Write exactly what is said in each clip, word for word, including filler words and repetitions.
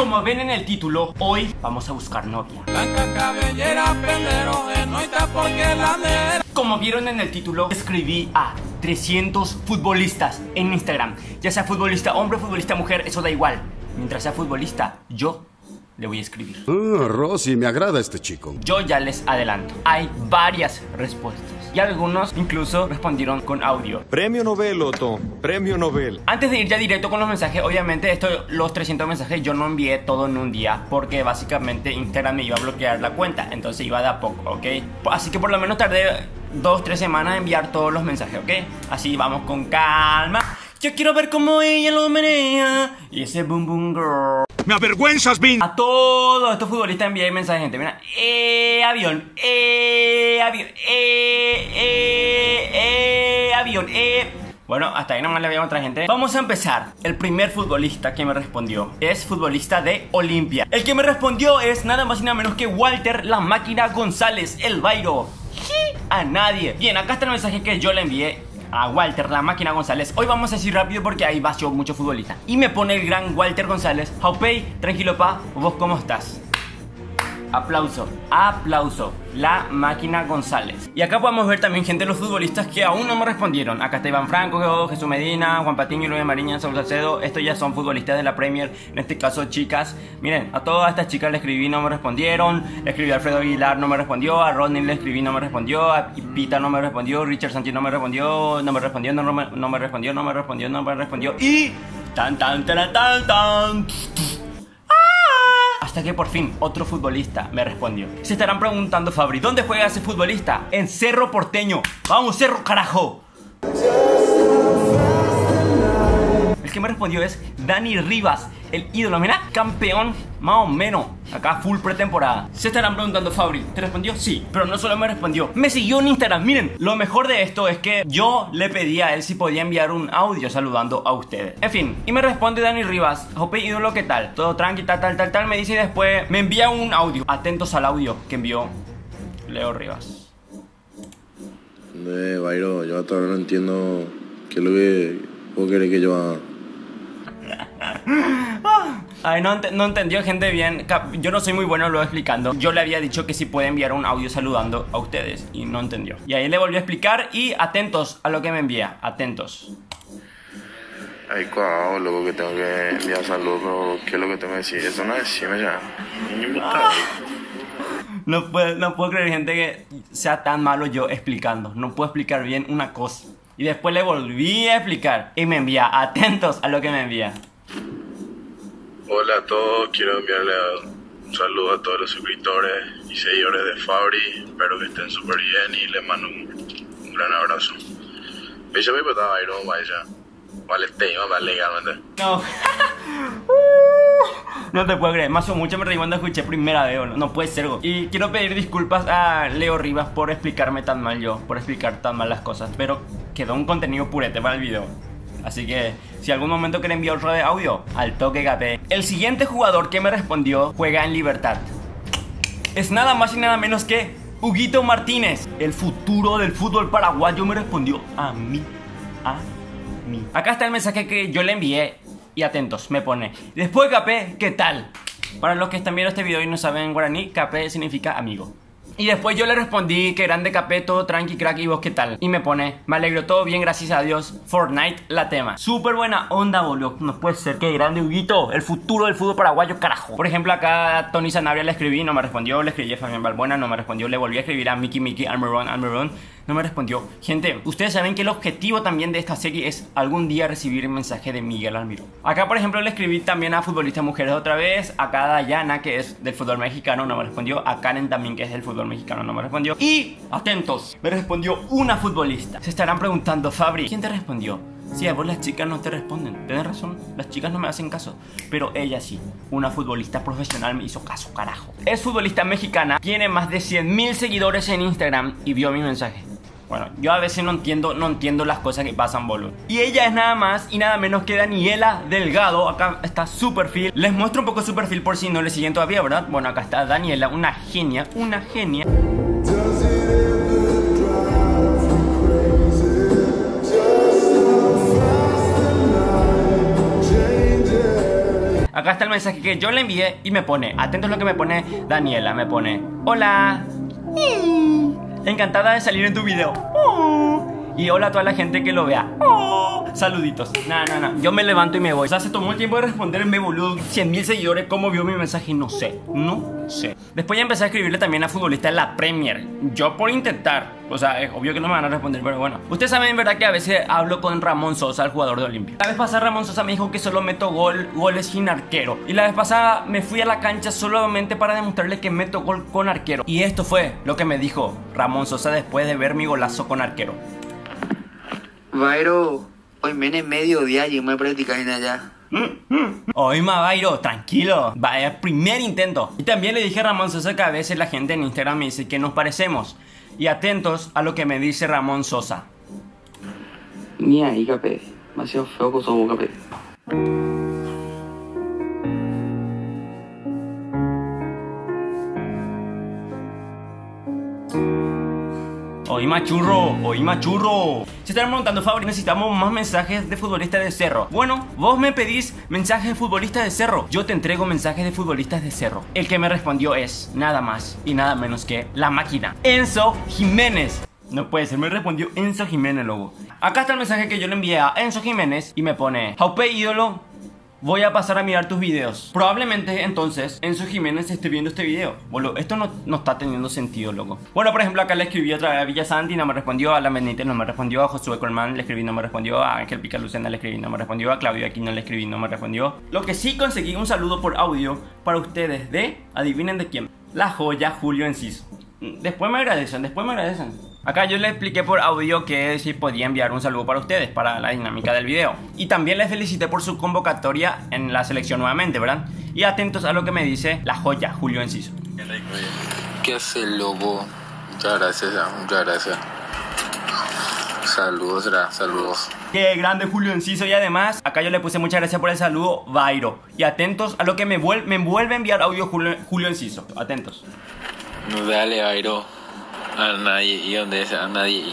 como ven en el título, hoy vamos a buscar novia. Como vieron en el título, escribí a trescientos futbolistas en Instagram. Ya sea futbolista hombre, futbolista mujer, eso da igual. Mientras sea futbolista, yo le voy a escribir. Ah, Rosy, me agrada este chico. Yo ya les adelanto, hay varias respuestas y algunos incluso respondieron con audio. Premio Nobel, Otto, premio Nobel. Antes de ir ya directo con los mensajes, obviamente esto, los trescientos mensajes yo no envié todo en un día, porque básicamente Instagram me iba a bloquear la cuenta, entonces iba de a poco, ¿ok? Así que por lo menos tardé dos, tres semanas en enviar todos los mensajes, ¿ok? Así vamos con calma. Yo quiero ver cómo ella lo menea y ese boom boom girl. ¡Me avergüenzas, Vin! A todos estos futbolistas envié mensajes, gente. Mira, eh, avión, eh, avión, eh, eh, eh, avión, eh. Bueno, hasta ahí nomás le había otra gente. Vamos a empezar. El primer futbolista que me respondió es futbolista de Olimpia. El que me respondió es nada más y nada menos que Walter La Máquina González, el Bairo. A nadie. Bien, acá está el mensaje que yo le envié a Walter La Máquina González. Hoy vamos a decir rápido porque ahí vació mucho futbolista. Y me pone el gran Walter González: Jaupey, tranquilo pa, ¿vos cómo estás? Aplauso, aplauso, La Máquina González. Y acá podemos ver también gente de los futbolistas que aún no me respondieron. Acá está Iván Franco, Jesús Medina, Juan Patiño, Luis Mariña, Saúl Salcedo. Estos ya son futbolistas de la Premier, en este caso chicas. Miren, a todas estas chicas le escribí, no me respondieron. Le escribí a Alfredo Aguilar, no me respondió. A Rodney le escribí, no me respondió. A Pita no me respondió. Richard Sánchez no me respondió. No me respondió, no me, no me respondió, no me respondió, no me respondió. Y tan tan tan tan tan. Hasta que por fin otro futbolista me respondió. Se estarán preguntando, Fabri, ¿dónde juega ese futbolista? En Cerro Porteño. ¡Vamos, Cerro, carajo! El que me respondió es Dani Rivas, el ídolo. Mira, campeón más o menos. Acá full pretemporada. Se estarán preguntando, Fabri, ¿te respondió? Sí, pero no solo me respondió, me siguió en Instagram. Miren, lo mejor de esto es que yo le pedí a él si podía enviar un audio saludando a ustedes. En fin, y me responde Dani Rivas: Jope, ídolo, ¿qué tal? Todo tranqui, tal, tal, tal, tal. Me dice y después me envía un audio. Atentos al audio que envió Leo Rivas. Eh, Bairo, yo todavía no entiendo qué es lo que vos querés que yo haga. Ay, no, ent no entendió, gente, bien. Yo no soy muy bueno luego explicando. Yo le había dicho que si puede enviar un audio saludando a ustedes y no entendió. Y ahí le volví a explicar y atentos a lo que me envía. Atentos. Ay, cuau, loco, que tengo que enviar saludos, pero ¿qué es lo que tengo que decir? Eso no decime ya. No puedo, no puedo creer, gente, que sea tan malo yo explicando. No puedo explicar bien una cosa. Y después le volví a explicar y me envía. Atentos a lo que me envía. Hola a todos, quiero enviarle un saludo a todos los suscriptores y seguidores de Fabri. Espero que estén súper bien y les mando un, un gran abrazo. Bella me petaba Bairo, vaya. Vale, este iba más legalmente. No. No te puedo creer, más o mucho me reí cuando escuché primera vez, no, no puede ser. Y quiero pedir disculpas a Leo Rivas por explicarme tan mal yo, por explicar tan mal las cosas, pero quedó un contenido purete para el video. Así que si algún momento quieren enviar otro de audio, al toque capé. El siguiente jugador que me respondió juega en Libertad. Es nada más y nada menos que Huguito Martínez, el futuro del fútbol paraguayo. Me respondió a mí, a mí. Acá está el mensaje que yo le envié. Y atentos, me pone: después Capé, ¿qué tal? Para los que están viendo este video y no saben guaraní, Capé significa amigo. Y después yo le respondí: que grande Capé, todo tranqui, crack, y vos qué tal. Y me pone: me alegro, todo bien, gracias a Dios. Fortnite, la tema. Súper buena onda, boludo. No puede ser, que grande Huguito, el futuro del fútbol paraguayo, carajo. Por ejemplo, acá a Tony Sanabria le escribí, no me respondió. Le escribí a Fabián Balbuena, no me respondió. Le volví a escribir a Mickey Mickey, Almiron, Almiron, no me respondió. Gente, ustedes saben que el objetivo también de esta serie es algún día recibir el mensaje de Miguel Almirón. Acá, por ejemplo, le escribí también a futbolistas mujeres otra vez. Acá a Dayana, que es del fútbol mexicano, no me respondió. A Karen también, que es del fútbol mexicano, no me respondió. Y, atentos, me respondió una futbolista. Se estarán preguntando, Fabri, ¿quién te respondió? Sí, a vos las chicas no te responden. Tenés razón, las chicas no me hacen caso. Pero ella sí, una futbolista profesional me hizo caso, carajo. Es futbolista mexicana, tiene más de cien mil seguidores en Instagram y vio mi mensaje. Bueno, yo a veces no entiendo, no entiendo las cosas que pasan, boludo. Y ella es nada más y nada menos que Daniela Delgado. Acá está su perfil. Les muestro un poco su perfil por si no le siguen todavía, ¿verdad? Bueno, acá está Daniela, una genia, una genia. Acá está el mensaje que yo le envié y me pone, atentos a lo que me pone Daniela, me pone: hola, encantada de salir en tu video. Y hola a toda la gente que lo vea. Oh, saluditos. No, no, no. Yo me levanto y me voy. O sea, se tomó el tiempo de responderme, boludo. cien mil seguidores. ¿Cómo vio mi mensaje? No sé. No sé. Después ya empecé a escribirle también a futbolistas de la Premier. Yo por intentar. O sea, es obvio que no me van a responder, pero bueno. Ustedes saben, ¿verdad? Que a veces hablo con Ramón Sosa, el jugador de Olimpia. La vez pasada Ramón Sosa me dijo que solo meto gol, goles sin arquero. Y la vez pasada me fui a la cancha solamente para demostrarle que meto gol con arquero. Y esto fue lo que me dijo Ramón Sosa después de ver mi golazo con arquero. Vairo, hoy menos mediodía y me practicas en allá. Hoy más, Vairo, tranquilo. Vaya, primer intento. Y también le dije a Ramón Sosa que a veces la gente en Instagram me dice que nos parecemos. Y atentos a lo que me dice Ramón Sosa. Ni ahí, capé. Demasiado feo con su capé. Oí machurro, oí machurro. Se están preguntando, Fabri, necesitamos más mensajes de futbolistas de Cerro. Bueno, vos me pedís mensajes de futbolistas de Cerro. Yo te entrego mensajes de futbolistas de Cerro. El que me respondió es nada más y nada menos que la máquina, Enzo Jiménez. No puede ser, me respondió Enzo Jiménez, loco. Acá está el mensaje que yo le envié a Enzo Jiménez y me pone: Jaupe, ídolo, voy a pasar a mirar tus videos. Probablemente entonces Enzo Jiménez esté viendo este video. Boludo, esto no, no está teniendo sentido, loco. Bueno, por ejemplo, acá le escribí otra vez a Villasanti, no me respondió. A La Benítez no me respondió. A Josué Colmán le escribí, no me respondió. A Ángel Picalucena le escribí, no me respondió. A Claudio Aquino le escribí, no me respondió. Lo que sí conseguí un saludo por audio para ustedes de, adivinen de quién, la joya Julio Enciso. Después me agradecen, después me agradecen. Acá yo les expliqué por audio que si podía enviar un saludo para ustedes, para la dinámica del video. Y también les felicité por su convocatoria en la selección nuevamente, ¿verdad? Y atentos a lo que me dice la joya Julio Enciso. ¿Qué hace, lobo? Muchas gracias, muchas gracias. Saludos, será, saludos. Qué grande Julio Enciso. Y además, acá yo le puse muchas gracias por el saludo, Vairo. Y atentos a lo que me vuelve, me vuelve a enviar audio Julio, Julio Enciso. Atentos. No dale, Vairo. A nadie, y donde es a nadie.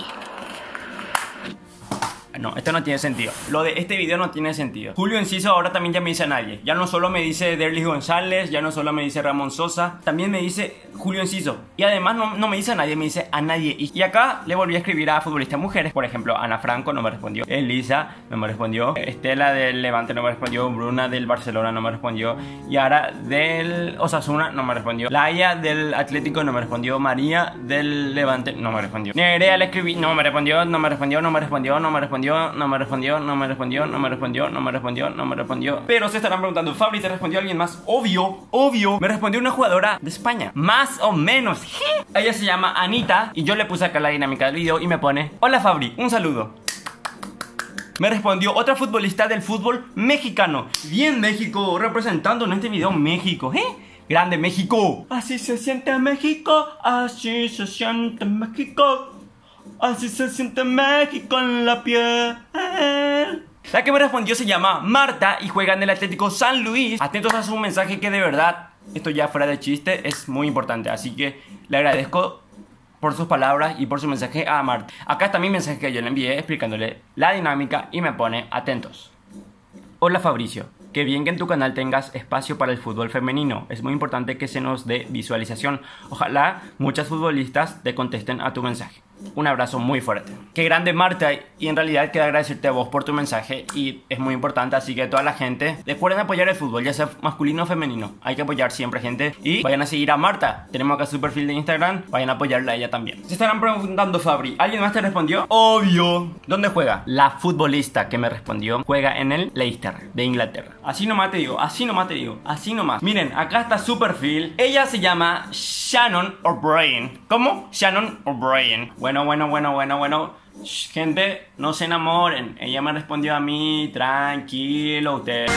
No, esto no tiene sentido. Lo de este video no tiene sentido. Julio Enciso ahora también ya me dice a nadie. Ya no solo me dice Derlis González, ya no solo me dice Ramón Sosa, también me dice Julio Enciso. Y además no, no me dice a nadie, me dice a nadie. Y acá le volví a escribir a futbolistas mujeres. Por ejemplo, Ana Franco no me respondió. Elisa no me respondió. Estela del Levante no me respondió. Bruna del Barcelona no me respondió. Yara del Osasuna no me respondió. Laia del Atlético no me respondió. María del Levante no me respondió. Nerea le escribí, no me respondió, no me respondió, no me respondió, no me respondió. No me respondió, no me respondió, no me respondió, no me respondió, no me respondió. Pero se estarán preguntando, Fabri, ¿te respondió alguien más? Obvio, obvio. Me respondió una jugadora de España. Más o menos. Ella se llama Anita. Y yo le puse acá la dinámica del video y me pone: hola Fabri, un saludo. Me respondió otra futbolista del fútbol mexicano. Bien, México, representando en este video México, ¿eh? Grande México. Así se siente México, así se siente México. Así se siente México en la piel. La que me respondió se llama Marta y juega en el Atlético San Luis. Atentos a su mensaje que de verdad, esto ya fuera de chiste, es muy importante. Así que le agradezco por sus palabras y por su mensaje a Marta. Acá está mi mensaje que yo le envié explicándole la dinámica y me pone: atentos. Hola Fabricio, qué bien que en tu canal tengas espacio para el fútbol femenino. Es muy importante que se nos dé visualización. Ojalá muchas futbolistas te contesten a tu mensaje. Un abrazo muy fuerte. Qué grande Marta, y en realidad quiero agradecerte a vos por tu mensaje y es muy importante, así que toda la gente recuerden apoyar el fútbol, ya sea masculino o femenino. Hay que apoyar siempre, gente, y vayan a seguir a Marta. Tenemos acá su perfil de Instagram, vayan a apoyarla a ella también. Se estarán preguntando, Fabri, ¿alguien más te respondió? Obvio. ¿Dónde juega? La futbolista que me respondió juega en el Leicester de Inglaterra. Así nomás te digo, así nomás te digo, así nomás. Miren, acá está su perfil. Ella se llama Shannon O'Brien. ¿Cómo? Shannon O'Brien. Bueno, bueno, bueno, bueno, bueno. Shh, gente, no se enamoren. Ella me respondió a mí, tranquilo usted.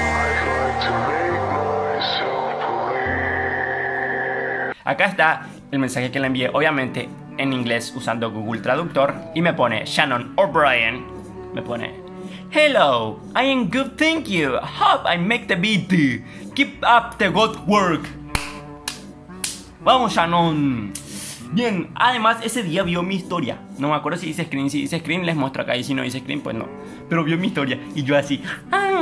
Acá está el mensaje que le envié, obviamente en inglés usando Google Traductor. Y me pone Shannon O'Brien. Me pone: hello, I am good, thank you. Hope I make the beat. Keep up the good work. Vamos, Shannon. Bien, además ese día vio mi historia. No me acuerdo si dice screen. Si dice screen les muestro acá, y si no dice screen pues no. Pero vio mi historia y yo así.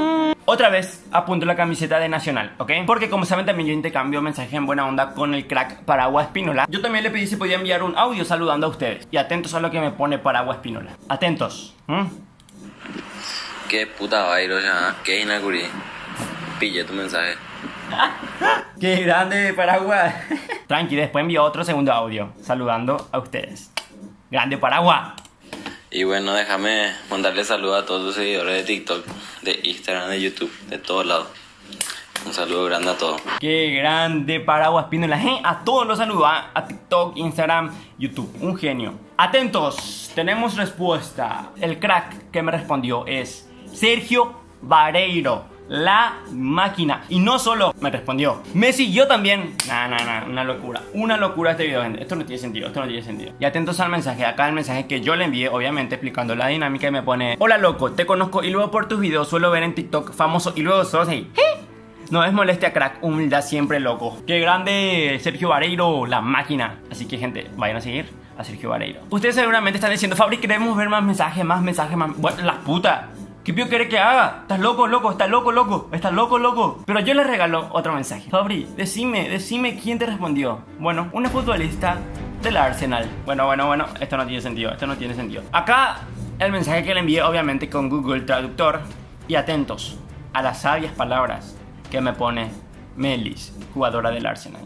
Otra vez apunto la camiseta de Nacional, ¿ok? Porque como saben también yo intercambio mensajes en buena onda con el crack Paragua Espínola. Yo también le pedí si podía enviar un audio saludando a ustedes. Y atentos a lo que me pone Paragua Espínola. Atentos. ¿Mm? Qué puta vairo ya. Qué inacurí. Pille tu mensaje. Qué grande Paragua. Tranqui, después envío otro segundo audio saludando a ustedes. Grande Paragua. Y bueno, déjame mandarle saludos a todos tus seguidores de TikTok, de Instagram, de YouTube, de todos lados. Un saludo grande a todos. Qué grande Paragua Espínola. ¿Eh? A todos los saludos, a, a TikTok, Instagram, YouTube. Un genio. Atentos, tenemos respuesta. El crack que me respondió es Sergio Vareiro. La máquina. Y no solo me respondió, me siguió también. Nah, nah, nah, una locura. Una locura este video, gente. Esto no tiene sentido, esto no tiene sentido. Y atentos al mensaje, acá el mensaje que yo le envié, obviamente explicando la dinámica, y me pone: hola loco, te conozco y luego por tus videos suelo ver en TikTok famoso y luego sos ahí. ¿Eh? No es molestia, crack, humildad siempre, loco. Qué grande Sergio Vareiro, la máquina. Así que gente, vayan a seguir a Sergio Vareiro. Ustedes seguramente están diciendo: Fabri, queremos ver más mensajes, más mensajes, más... Bueno, la puta. ¿Qué pío quiere que haga? Estás loco, loco, estás loco, loco, estás loco, loco. Pero yo le regalo otro mensaje. Fabri, decime, decime quién te respondió. Bueno, una futbolista del Arsenal. Bueno, bueno, bueno, esto no tiene sentido, esto no tiene sentido. Acá el mensaje que le envié, obviamente con Google Traductor. Y atentos a las sabias palabras que me pone Melis, jugadora del Arsenal.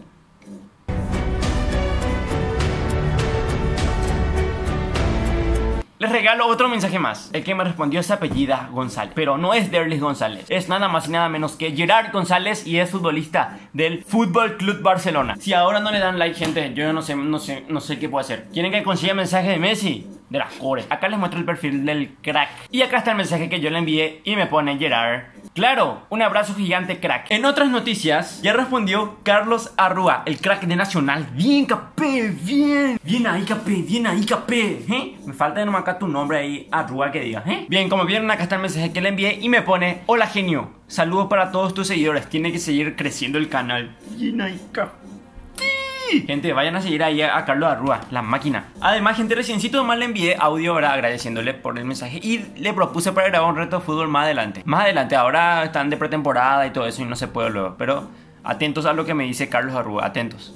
Les regalo otro mensaje más. El que me respondió se apellida González, pero no es Derlis González. Es nada más y nada menos que Gerard González y es futbolista del Fútbol Club Barcelona. Si ahora no le dan like, gente, yo no sé, no sé, no sé qué puedo hacer. ¿Quieren que consiga mensaje de Messi? De las cores. Acá les muestro el perfil del crack. Y acá está el mensaje que yo le envié y me pone Gerard. Claro, un abrazo gigante, crack. En otras noticias, ya respondió Carlos Arrua, el crack de Nacional. Bien, capé, bien. Bien ahí, capé, bien ahí, capé. ¿Eh? Me falta de nomás acá tu nombre ahí, Arrua, que diga. ¿Eh? Bien, como vieron, acá está el mensaje que le envié y me pone: hola, genio. Saludos para todos tus seguidores. Tiene que seguir creciendo el canal. Bien ahí, capé. Gente, vayan a seguir ahí a Carlos Arrua, la máquina. Además, gente, reciencito nomás le envié audio ahora agradeciéndole por el mensaje y le propuse para grabar un reto de fútbol más adelante. Más adelante, ahora están de pretemporada y todo eso y no se puede luego. Pero atentos a lo que me dice Carlos Arrua, atentos.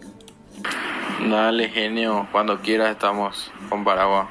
Dale, genio, cuando quieras estamos con Paragua.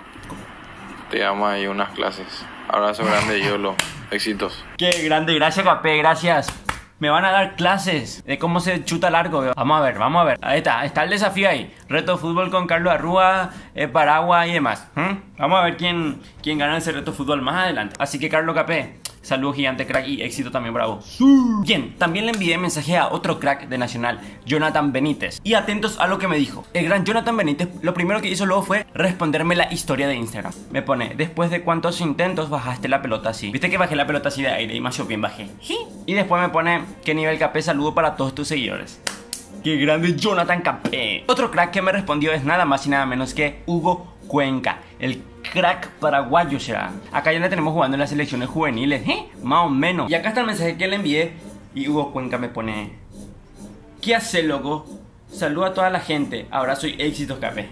Te damos ahí unas clases. Abrazo grande, Yolo. Éxitos. Qué grande, gracias, Capé, gracias. Me van a dar clases de cómo se chuta largo. Vamos a ver, vamos a ver. Ahí está, está el desafío ahí. Reto fútbol con Carlos Arrua, eh, Paragua y demás. ¿Mm? Vamos a ver quién, quién gana ese reto fútbol más adelante. Así que Carlos Capé, saludos gigante, crack, y éxito también, bravo. Sí. Bien, también le envié mensaje a otro crack de Nacional, Jonathan Benítez. Y atentos a lo que me dijo. El gran Jonathan Benítez, lo primero que hizo luego fue responderme la historia de Instagram. Me pone: después de cuántos intentos bajaste la pelota así. Viste que bajé la pelota así de aire y más bien bajé. ¿Sí? Y después me pone: qué nivel, Capé, saludo para todos tus seguidores. ¡Qué grande Jonathan Capé! Otro crack que me respondió es nada más y nada menos que Hugo Cuenca, el crack paraguayo será. Acá ya le tenemos jugando en las selecciones juveniles, ¿eh? Más o menos. Y acá está el mensaje que le envié y Hugo Cuenca me pone: ¿qué hace, loco? Saluda a toda la gente. Ahora soy éxitos, Capé.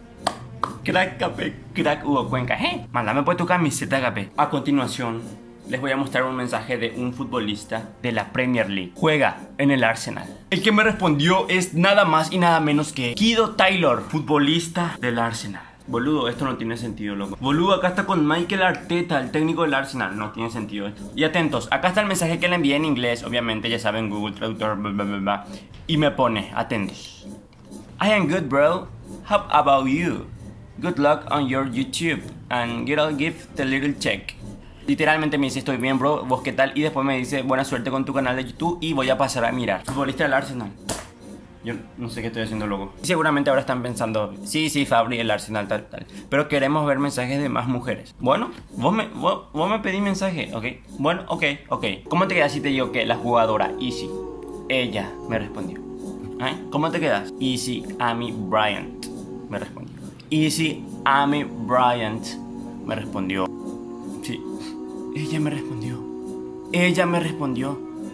Crack, Capé, crack Hugo Cuenca, ¿eh? Mándame pues tu camiseta, Capé. A continuación, les voy a mostrar un mensaje de un futbolista de la Premier League. Juega en el Arsenal. El que me respondió es nada más y nada menos que Guido Taylor, futbolista del Arsenal. Boludo, esto no tiene sentido, loco. Boludo, acá está con Mikel Arteta, el técnico del Arsenal. No tiene sentido esto. Y atentos, acá está el mensaje que le envié en inglés. Obviamente, ya saben, Google Traductor, bla, bla, bla, bla. Y me pone, atentos: I am good, bro. How about you? Good luck on your YouTube. And I'll give the little check. Literalmente me dice: estoy bien, bro, ¿vos qué tal? Y después me dice: buena suerte con tu canal de YouTube y voy a pasar a mirar. Futbolista del Arsenal. Yo no sé qué estoy haciendo, loco. Seguramente ahora están pensando: sí, sí, Fabri, el Arsenal, tal, tal. Pero queremos ver mensajes de más mujeres. Bueno, vos me, vos, vos me pedís mensaje, ¿ok? Bueno, ok, ok. ¿Cómo te quedas si te digo que la jugadora Easy, ella me respondió? ¿Eh? ¿Cómo te quedas? Easy Amy Bryant me respondió. Easy Amy Bryant me respondió. Sí, ella me respondió. Ella me respondió.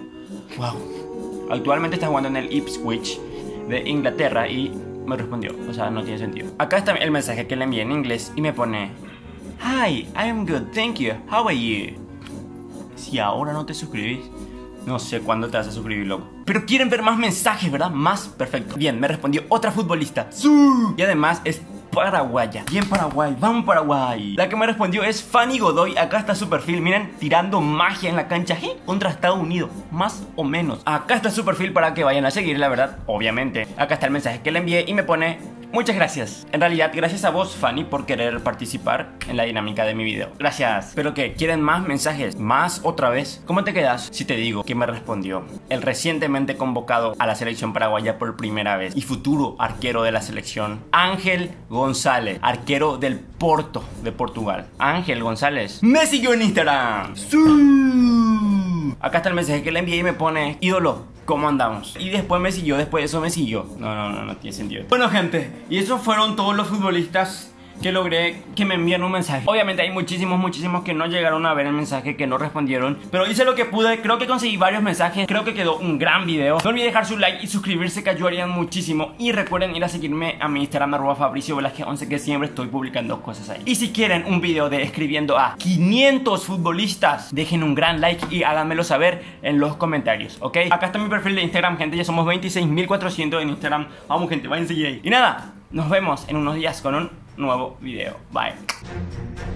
Wow. Actualmente está jugando en el Ipswich de Inglaterra y me respondió. O sea, no tiene sentido. Acá está el mensaje que le envié en inglés y me pone: Hi, I am good, thank you. How are you? Si ahora no te suscribís, no sé cuándo te vas a suscribir, loco. Pero quieren ver más mensajes, ¿verdad? Más, perfecto. Bien, me respondió otra futbolista. ¡Sí! Y además es paraguaya. Bien, Paraguay, vamos Paraguay. La que me respondió es Fanny Godoy. Acá está su perfil, miren, tirando magia en la cancha ¿eh? Contra Estados Unidos, más o menos. Acá está su perfil para que vayan a seguir, la verdad, obviamente. Acá está el mensaje que le envié y me pone: muchas gracias. En realidad, gracias a vos, Fanny, por querer participar en la dinámica de mi video. Gracias. ¿Pero qué? ¿Quieren más mensajes? ¿Más otra vez? ¿Cómo te quedas si te digo que me respondió el recientemente convocado a la selección paraguaya por primera vez y futuro arquero de la selección, Ángel González, arquero del Porto de Portugal? Ángel González me siguió en Instagram. ¡Sí! Acá está el mensaje que le envié y me pone: ídolo, ¿cómo andamos? Y después me siguió, después de eso me siguió. No, no, no, no tiene sentido. Bueno, gente, y esos fueron todos los futbolistas que logré que me envíen un mensaje. Obviamente hay muchísimos, muchísimos que no llegaron a ver el mensaje, que no respondieron, pero hice lo que pude. Creo que conseguí varios mensajes. Creo que quedó un gran video. No olviden dejar su like y suscribirse, que ayudarían muchísimo. Y recuerden ir a seguirme a mi Instagram, arroba Fabricio Velázquez once, que siempre estoy publicando cosas ahí. Y si quieren un video de escribiendo a quinientos futbolistas, dejen un gran like y háganmelo saber en los comentarios, ¿ok? Acá está mi perfil de Instagram, gente. Ya somos veintiséis mil cuatrocientos en Instagram. Vamos, gente, váyanse ahí. Y nada, nos vemos en unos días con un nuevo video. Bye.